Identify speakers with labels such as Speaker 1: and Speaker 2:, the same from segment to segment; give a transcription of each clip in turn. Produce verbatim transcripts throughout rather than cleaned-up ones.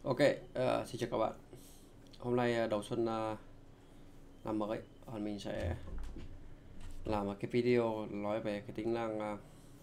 Speaker 1: Ok, uh, xin chào các bạn. Hôm nay uh, đầu xuân uh, năm mới, uh, mình sẽ làm một cái video nói về cái tính năng uh,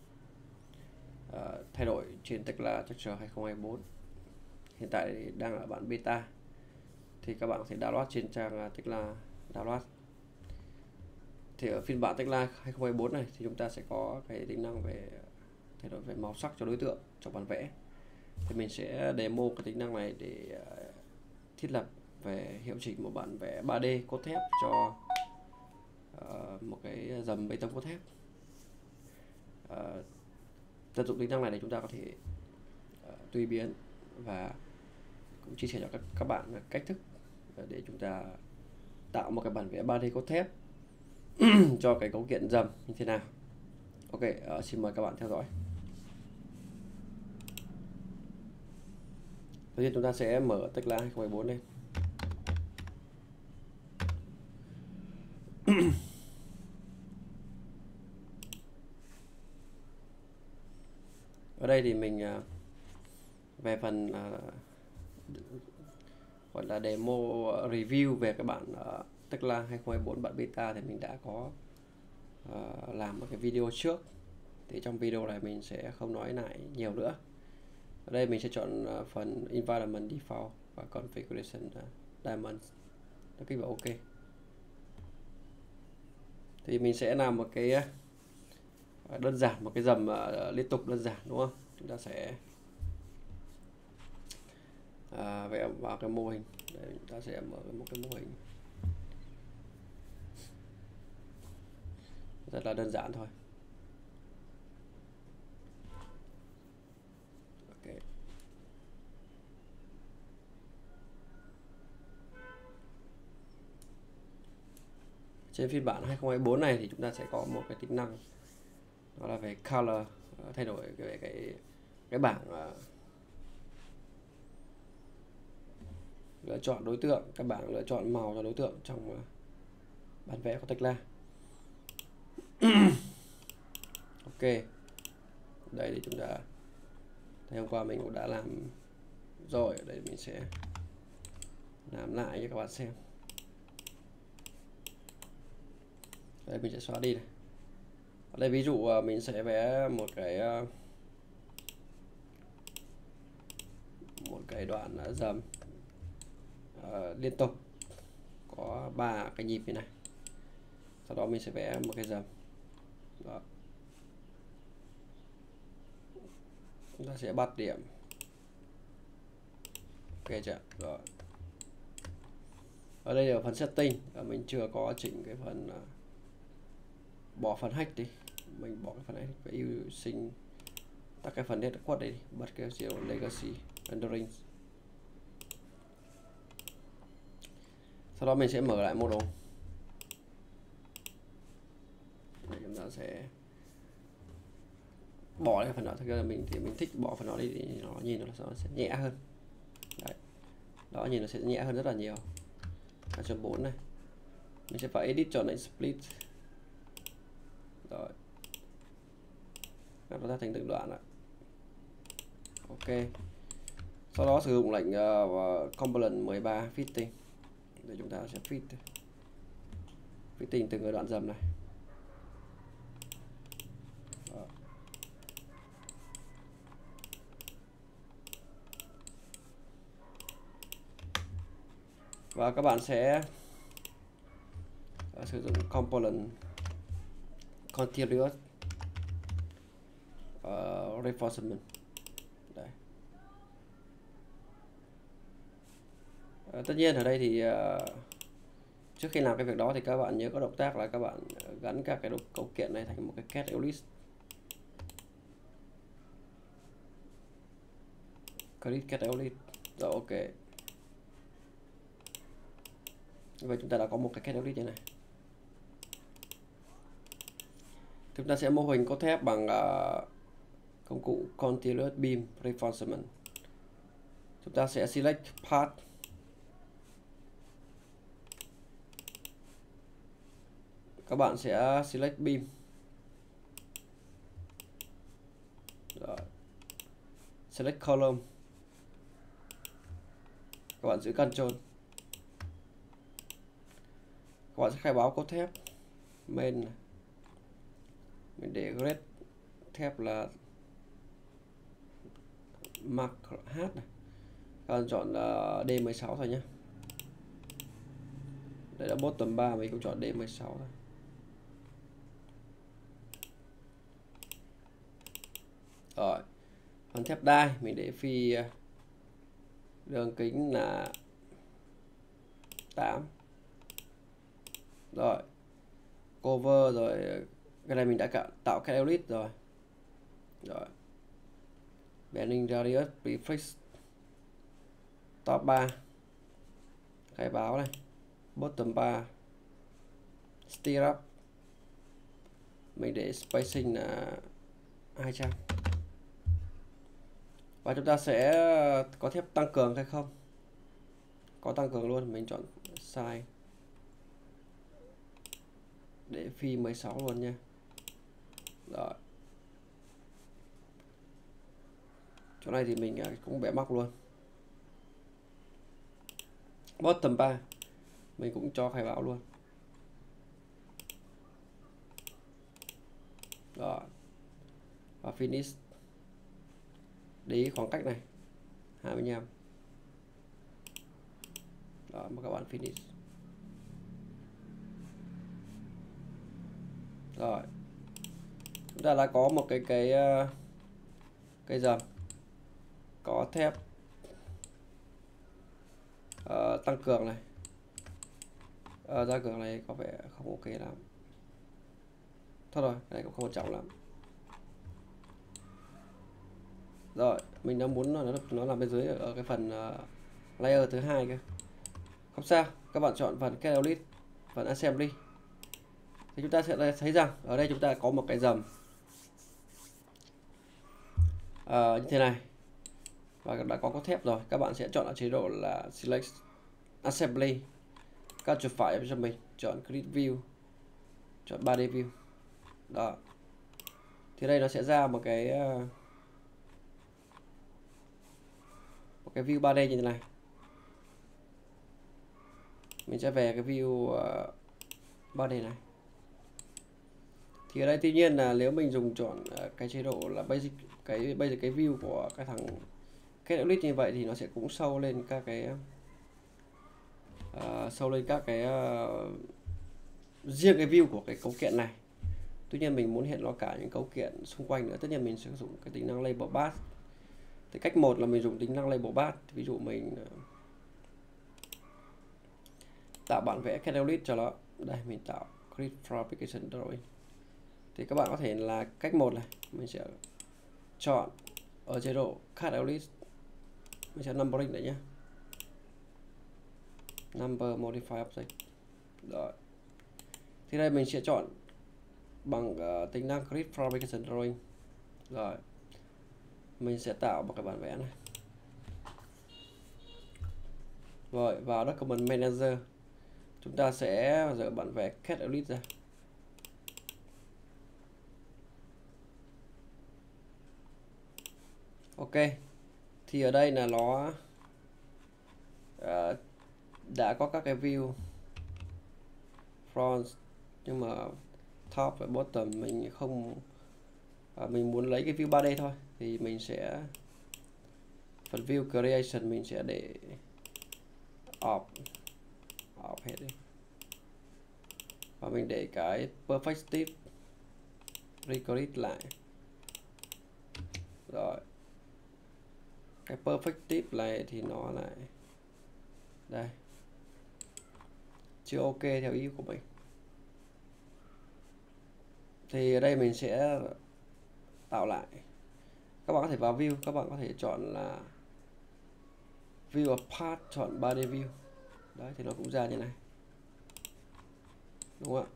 Speaker 1: uh, thay đổi trên Tekla Chapter hai không hai bốn. Hiện tại đang ở bản beta, thì các bạn sẽ download trên trang uh, Tekla download. Thì ở phiên bản Tekla hai không hai bốn này thì chúng ta sẽ có cái tính năng về thay đổi về màu sắc cho đối tượng trong bản vẽ. Thì mình sẽ demo cái tính năng này để uh, thiết lập về hiệu chỉnh một bản vẽ ba D cốt thép cho uh, một cái dầm bê tông cốt thép. Uh, tận dụng tính năng này để chúng ta có thể uh, tùy biến và cũng chia sẻ cho các, các bạn cách thức để chúng ta tạo một cái bản vẽ ba D cốt thép cho cái cấu kiện dầm như thế nào. Ok, uh, xin mời các bạn theo dõi. Đầu tiên chúng ta sẽ mở Tekla hai không hai bốn lên. Ở đây thì mình uh, về phần uh, gọi là demo review về các bạn uh, Tekla hai không hai bốn bản beta thì mình đã có uh, làm một cái video trước. Thì trong video này mình sẽ không nói lại nhiều nữa. Ở đây mình sẽ chọn uh, phần Environment Default và Configuration uh, Diamond. Nó kích vào OK. Thì mình sẽ làm một cái uh, đơn giản, một cái dầm uh, liên tục đơn giản, đúng không? Chúng ta sẽ à, vẽ vào cái mô hình. Đây, chúng ta sẽ mở một cái mô hình rất là đơn giản thôi. Okay. Trên phiên bản hai không hai bốn này thì chúng ta sẽ có một cái tính năng đó là về color, thay đổi về cái cái bảng uh, lựa chọn đối tượng, các bảng lựa chọn màu cho đối tượng trong uh, bản vẽ của Tekla. Ok, đây thì chúng ta thấy hôm qua mình cũng đã làm rồi. Ở đây mình sẽ làm lại cho các bạn xem. Đây mình sẽ xóa đi này. Ở đây ví dụ mình sẽ vẽ một cái một cái đoạn dầm uh, liên tục có ba cái nhịp như này. Sau đó mình sẽ vẽ một cái dầm. Đó. Chúng ta sẽ bắt điểm. Ok chưa? Rồi. Ở đây ở phần setting, mình chưa có chỉnh cái phần uh, bỏ phần hack đi. Mình bỏ cái phần hack và yêu sinh tắt cái phần net quất đây đi. Bật cái Zero Legacy Rendering. Sau đó mình sẽ mở lại model. Để chúng ta sẽ bỏ cái phần đó. Thực ra là mình thì mình thích bỏ phần đó đi thì nó nhìn nó sẽ nhẹ hơn. Đấy. Đó, nhìn nó sẽ nhẹ hơn rất là nhiều. hai chấm bốn này. Mình sẽ phải edit cho lại split. Rồi. Nó ra thành từng đoạn ạ. Ok. Sau đó sử dụng lệnh uh, component mười ba fitting để chúng ta sẽ fit fitting từng cái đoạn dầm này. Đó. Và các bạn sẽ uh, sử dụng component continuous uh, reinforcement. Đây. Uh, tất nhiên ở đây thì uh, trước khi làm cái việc đó thì các bạn nhớ có động tác là các bạn gắn các cái cấu kiện này thành một cái cat list. Create cat list. Rồi ok. Như vậy chúng ta đã có một cái cat list như này. Chúng ta sẽ mô hình cốt thép bằng uh, công cụ Continuous Beam Reinforcement. Chúng ta sẽ select Part. Các bạn sẽ select Beam. Rồi. Select Column. các bạn giữ Ctrl, các bạn sẽ khai báo cốt thép main này. Mình để grade thép là mark h này. Các bạn chọn uh, D mười sáu thôi nhé. Đây là bottom ba, mình cũng chọn D mười sáu thôi. Rồi, phần thép đai mình để phi đường kính là tám. Rồi, cover rồi, cái này mình đã tạo catalyst rồi. Rồi, bending radius prefix top ba, khai báo này, bottom ba, steer up, mình để spacing là hai trăm. Và chúng ta sẽ có thép tăng cường hay không? Có tăng cường luôn, mình chọn size để phi mười sáu luôn nha. Rồi, chỗ này thì mình cũng bẻ móc luôn. Bottom ba mình cũng cho khai báo luôn. Rồi, và finish, để ý khoảng cách này hai mươi lăm. Đó, mà các bạn finish. Rồi, chúng ta đã có một cái cái cây dầm có thép uh, tăng cường này. Uh, tăng cường này có vẻ không ok lắm. Thôi rồi, cái này cũng không quan trọng lắm. Rồi, mình đã muốn nó nó làm bên dưới ở cái phần uh, layer thứ hai cơ. Không sao, các bạn chọn phần catalyst, phần assembly. Thì chúng ta sẽ thấy rằng ở đây chúng ta có một cái dầm uh, như thế này. Và đã có có thép rồi, các bạn sẽ chọn ở chế độ là select assembly. Các chuột phải cho mình, chọn grid view, chọn ba D view. Đó. Thì đây nó sẽ ra một cái uh, một cái view ba D như thế này. Mình sẽ về cái view uh, ba D này. Thì ở đây tuy nhiên là nếu mình dùng chọn uh, cái chế độ là basic, cái bây giờ cái view của cái thằng catalyst như vậy thì nó sẽ cũng sâu lên các cái uh, sâu lên các cái uh, riêng cái view của cái cấu kiện này. Tuy nhiên mình muốn hiện nó cả những cấu kiện xung quanh nữa, tất nhiên mình sẽ sử dụng cái tính năng label path. Thì cách một là mình dùng tính năng label path. Ví dụ mình uh, tạo bản vẽ catalyst cho nó. Đây mình tạo grid for application drawing. Thì các bạn có thể là cách một này, mình sẽ chọn ở chế độ catalyst, mình sẽ numbering đấy nhé, number modify object. Rồi, thì đây mình sẽ chọn bằng uh, tính năng grid for application drawing. Rồi, mình sẽ tạo một cái bản vẽ này. Rồi, vào document manager chúng ta sẽ dỡ bản vẽ catalyst ra. Ok, thì ở đây là nó uh, đã có các cái view front, nhưng mà top và bottom mình không uh, mình muốn lấy cái view ba D thôi, thì mình sẽ phần view creation mình sẽ để off off hết đi, và mình để cái perspective recreate lại. Rồi, cái perspective này thì nó lại đây chưa ok theo ý của mình. Thì ở đây mình sẽ tạo lại. Các bạn có thể vào view, các bạn có thể chọn là view apart, chọn ba D view. Đấy, thì nó cũng ra như này, đúng không ạ?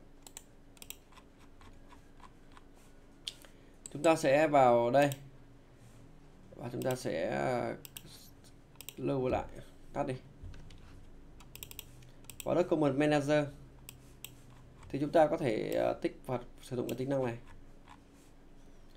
Speaker 1: Chúng ta sẽ vào đây và chúng ta sẽ lưu lại, tắt đi. Vào document manager thì chúng ta có thể uh, tích và sử dụng cái tính năng này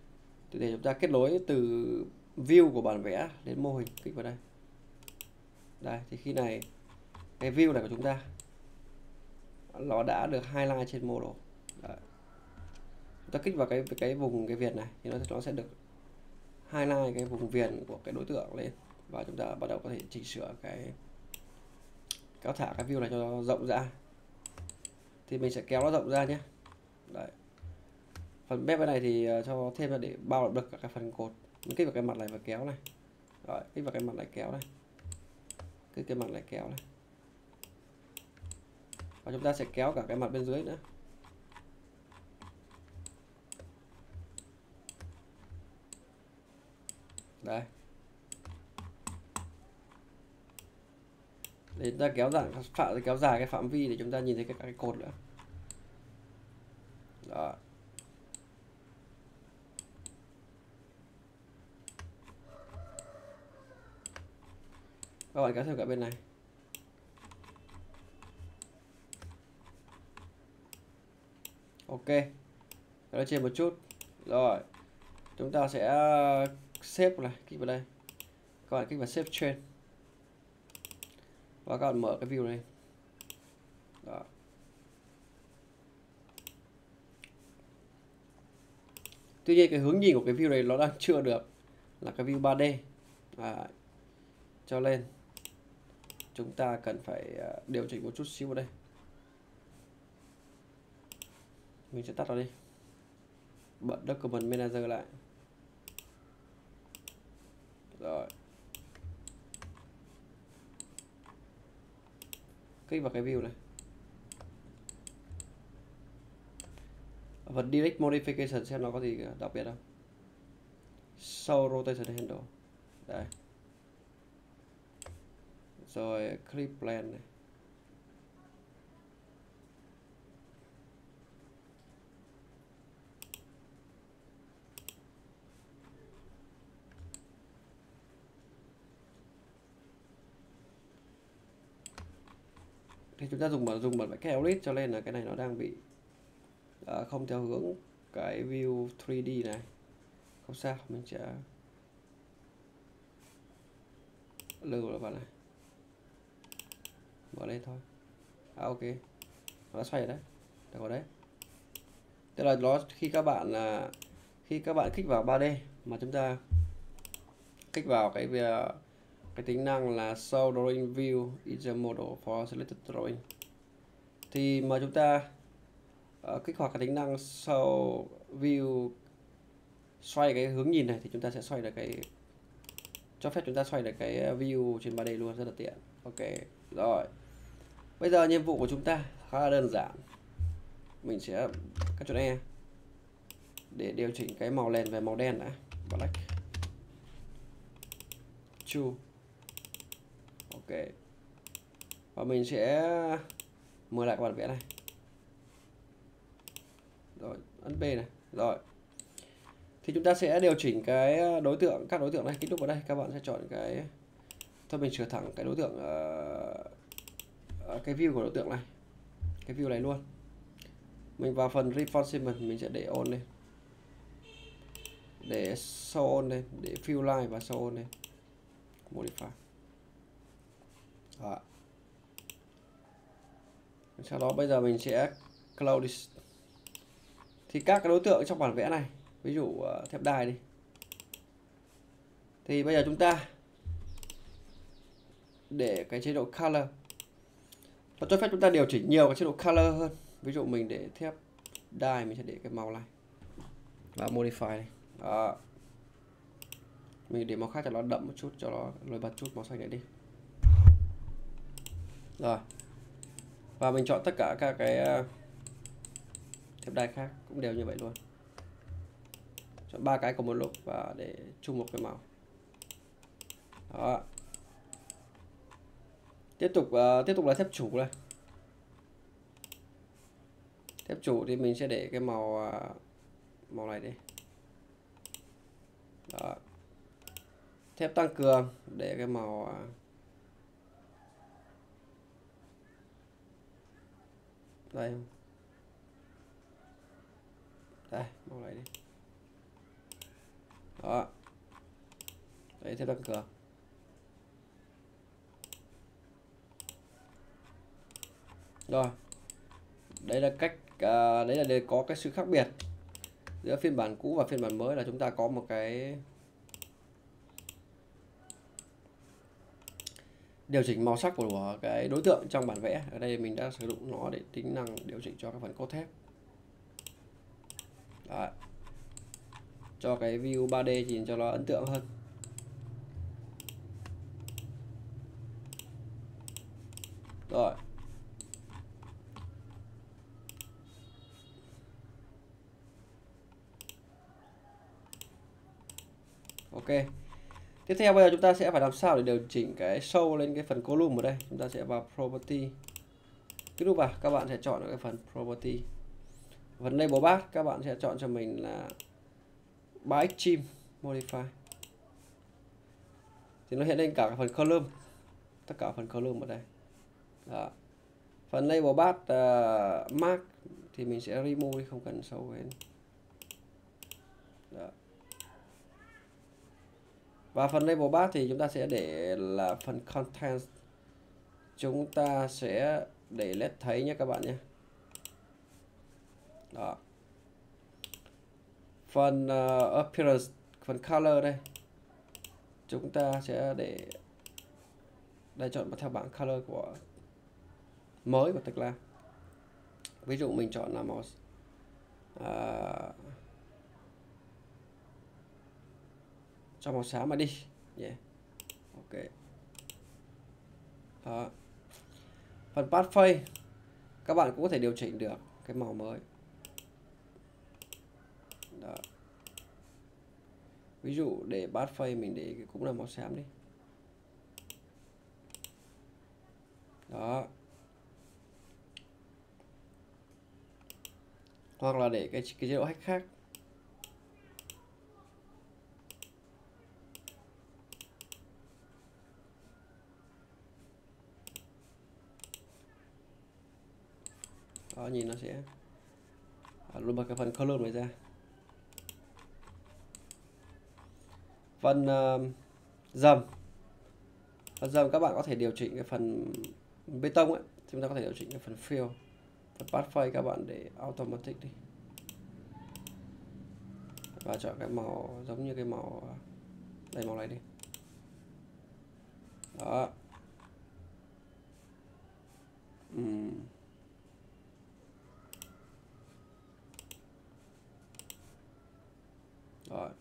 Speaker 1: để chúng ta kết nối từ view của bản vẽ đến mô hình. Kích vào đây. Đây thì khi này cái view này của chúng ta nó đã được highlight trên model. Đấy. Chúng ta kích vào cái cái vùng cái viền này thì nó nó sẽ được highlight cái vùng viền của cái đối tượng lên, và chúng ta bắt đầu có thể chỉnh sửa cái kéo thả cái view này cho nó rộng ra. Thì mình sẽ kéo nó rộng ra nhé. Đấy. Phần mép bên này thì cho thêm là để bao được các cái phần cột. Mình kích vào cái mặt này và kéo này. Rồi, kích vào cái mặt này kéo này. Kích cái mặt này kéo này. Và chúng ta sẽ kéo cả cái mặt bên dưới nữa. Đây. Để chúng ta kéo dài phạm kéo dài cái phạm vi để chúng ta nhìn thấy các cái cột nữa. Đó. Các bạn kéo thêm cả bên này. Ok. Kéo trên một chút. Rồi. Chúng ta sẽ xếp này, kích vào đây. Các bạn kích vào xếp trên. Và các bạn mở cái view này. Đó. Tuy nhiên cái hướng nhìn của cái view này nó đang chưa được là cái view ba D. À, cho nên chúng ta cần phải điều chỉnh một chút xíu vào đây. Mình sẽ tắt nó đi. Bật Document Manager lại. Rồi. Kích vào cái view này. Và Direct Modification xem nó có gì đặc biệt không. Show Rotation Handle. Đây. Rồi Clip Plan này. Thì chúng ta dùng mà dùng bản vẽ cái Elite cho nên là cái này nó đang bị uh, không theo hướng cái view ba D này. Không sao, mình sẽ lưu nó vào này, mở lên thôi. À, ok, nó xoay ở đấy, được rồi đấy. Tức là nó khi các bạn là khi các bạn kích vào ba D mà chúng ta kích vào cái cái tính năng là Show Drawing View is a model for selected drawing, thì mà chúng ta uh, kích hoạt cái tính năng Show View xoay cái hướng nhìn này thì chúng ta sẽ xoay được cái cho phép chúng ta xoay được cái view trên ba D luôn, rất là tiện. Ok rồi, bây giờ nhiệm vụ của chúng ta khá là đơn giản. Mình sẽ cắt chuột E để điều chỉnh cái màu nền về màu đen đã. Black True. Ok, và mình sẽ mở lại cái bản vẽ này. Rồi ấn B này. Rồi thì chúng ta sẽ điều chỉnh cái đối tượng, các đối tượng này. Kích đúc vào đây, các bạn sẽ chọn cái, thôi mình sửa thẳng cái đối tượng uh, cái view của đối tượng này, cái view này luôn. Mình vào phần reinforcement mình sẽ để on lên, để show on lên, để fill line và show on lên, modify. Đó. Sau đó bây giờ mình sẽ close this. Thì các cái đối tượng trong bản vẽ này, ví dụ uh, thép đai đi, thì bây giờ chúng ta để cái chế độ color, nó cho phép chúng ta điều chỉnh nhiều cái chế độ color hơn. Ví dụ mình để thép đai, mình sẽ để cái màu này và modify này. Đó. Mình để màu khác cho nó đậm một chút, cho nó nổi bật chút màu xanh này đi. Rồi. Và mình chọn tất cả các cái thép đai khác cũng đều như vậy luôn. Chọn ba cái cùng một lúc và để chung một cái màu. Đó. Tiếp tục uh, tiếp tục là thép chủ này. Thép chủ thì mình sẽ để cái màu uh, màu này đi. Đó. Thép tăng cường để cái màu uh, đây. Đây, màu này đi. Đó. Đấy, thép tăng cường. Rồi, đấy là cách uh, đấy là để có cái sự khác biệt giữa phiên bản cũ và phiên bản mới, là chúng ta có một cái điều chỉnh màu sắc của cái đối tượng trong bản vẽ. Ở đây mình đã sử dụng nó để tính năng điều chỉnh cho cái phần cốt thép. Đấy. Cho cái view ba D nhìn cho nó ấn tượng hơn. Rồi. Ok. Tiếp theo bây giờ chúng ta sẽ phải làm sao để điều chỉnh cái show lên cái phần column ở đây. Chúng ta sẽ vào property. Cái nút vào các bạn sẽ chọn ở cái phần property. Phần label bar các bạn sẽ chọn cho mình là ba extreme modify. Thì nó hiện lên cả phần column, tất cả phần column ở đây. Đó. Phần label bar uh, mark thì mình sẽ remove đi, không cần show lên. Đó. Và phần label bar thì chúng ta sẽ để là phần content, chúng ta sẽ để let thấy nhé các bạn nhé. Đó. Phần uh, appearance, phần color đây, chúng ta sẽ để đây, chọn theo bảng color của mới của Tekla. Ví dụ mình chọn là màu uh, cho màu xám mà đi. Yeah. Ok. Đó. Phần pathway các bạn cũng có thể điều chỉnh được cái màu mới. Đó. Ví dụ để pathway mình để cũng là màu xám đi. Đó. Hoặc là để cái, cái chế độ hack khác. Đó, nhìn nó sẽ luôn bật cái phần color này ra. Phần uh, dầm phần dầm các bạn có thể điều chỉnh cái phần bê tông ấy, chúng ta có thể điều chỉnh cái phần fill. Phần pathway các bạn để automatic đi và chọn cái màu giống như cái màu đây, màu này đi. Đó. uhm. Rồi.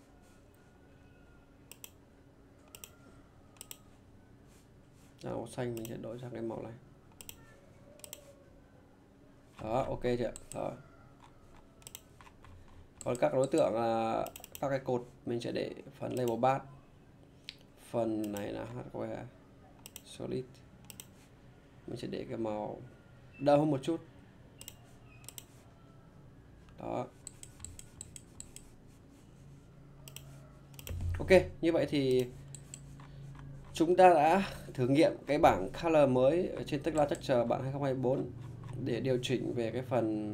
Speaker 1: Màu xanh mình sẽ đổi sang cái màu này. Đó, ok chưa? Rồi. Còn các đối tượng là các cái cột mình sẽ để phần label bar. Phần này là hardware solid, mình sẽ để cái màu đậm hơn một chút. Đó. Ok, như vậy thì chúng ta đã thử nghiệm cái bảng color mới ở trên Tekla Texture bản hai không hai tư để điều chỉnh về cái phần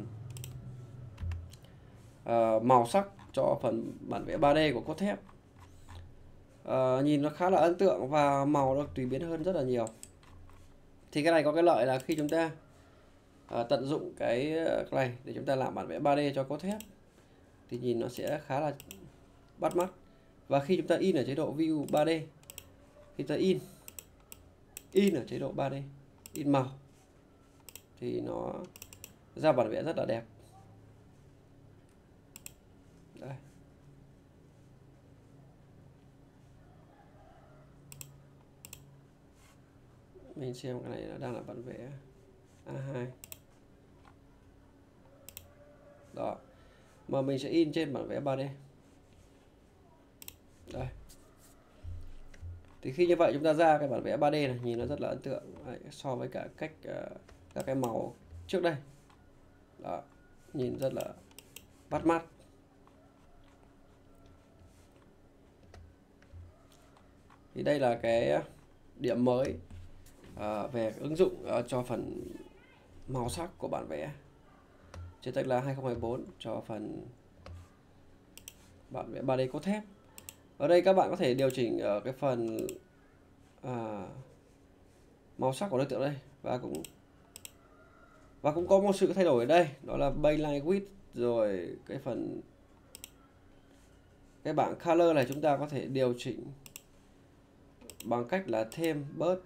Speaker 1: uh, màu sắc cho phần bản vẽ ba D của cốt thép. Uh, nhìn nó khá là ấn tượng và màu nó tùy biến hơn rất là nhiều. Thì cái này có cái lợi là khi chúng ta uh, tận dụng cái, cái này để chúng ta làm bản vẽ ba D cho cốt thép thì nhìn nó sẽ khá là bắt mắt. Và khi chúng ta in ở chế độ view ba D, khi ta in in ở chế độ ba D, in màu thì nó ra bản vẽ rất là đẹp. Đây. Mình xem cái này nó đang là bản vẽ A hai. Đó. Mà mình sẽ in trên bản vẽ ba D. Đây. Thì khi như vậy chúng ta ra cái bản vẽ ba D này nhìn nó rất là ấn tượng. Đấy, so với cả cách uh, các cái màu trước đây. Đó, nhìn rất là bắt mắt. Thì đây là cái điểm mới uh, về ứng dụng uh, cho phần màu sắc của bản vẽ trên Tekla hai không hai tư cho phần bản vẽ ba D cốt thép. Ở đây các bạn có thể điều chỉnh ở cái phần à, màu sắc của đối tượng đây, và cũng Và cũng có một sự thay đổi ở đây, đó là baseline width, rồi cái phần cái bảng color này chúng ta có thể điều chỉnh bằng cách là thêm bớt.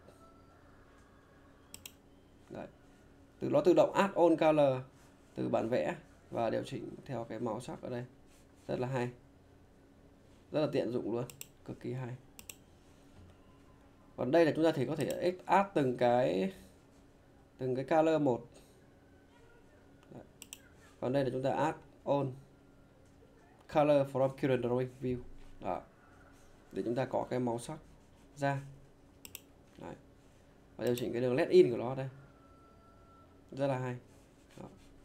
Speaker 1: Đấy. Từ nó tự động add on color từ bản vẽ và điều chỉnh theo cái màu sắc ở đây. Rất là hay. Rất là tiện dụng luôn, cực kỳ hay. Còn đây là chúng ta thì có thể add từng cái từng cái color một. Đấy. Còn đây là chúng ta add on color from current drawing view. Đó. Để chúng ta có cái màu sắc ra. Đấy. Và điều chỉnh cái đường let in của nó đây. Rất là hay. Đó.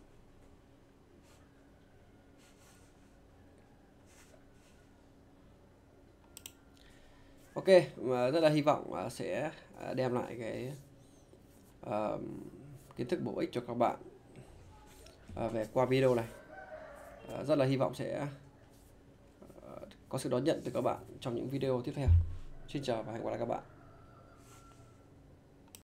Speaker 1: Ok, mà rất là hy vọng sẽ đem lại cái uh, kiến thức bổ ích cho các bạn uh, về qua video này. Uh, rất là hy vọng sẽ uh, có sự đón nhận từ các bạn trong những video tiếp theo. Xin chào và hẹn gặp lại các bạn.